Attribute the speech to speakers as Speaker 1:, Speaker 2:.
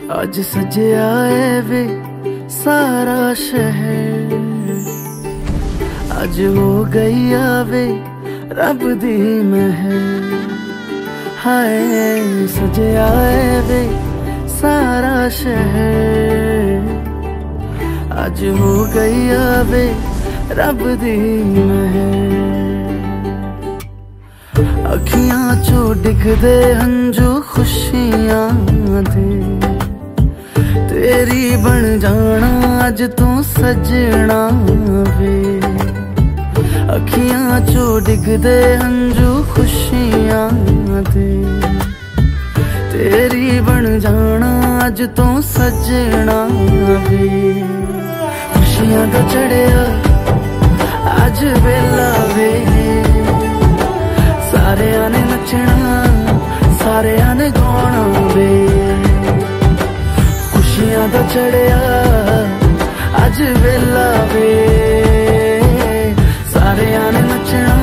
Speaker 1: अज सजया है वे सारा शहर, अज हो गई आवे रब दी महर। हाय सजया है वे सारा शहर, अज हो गई आवे रब दी महर। अखियां चो डिगदे हंजू खुशियां दे, तेरी बन जाना अज तू सजना वे। अखियां चो डिगदे हंजू खुशियां दे, तेरी बन जाना अज तू सजना वे। खुशियां दा चढ़िया अज वेला वे, सारेयां ने नचना सारेयां ने गाना वे। खुशियां दा चढ़िया अज वेला वे, सारेयां ने नचना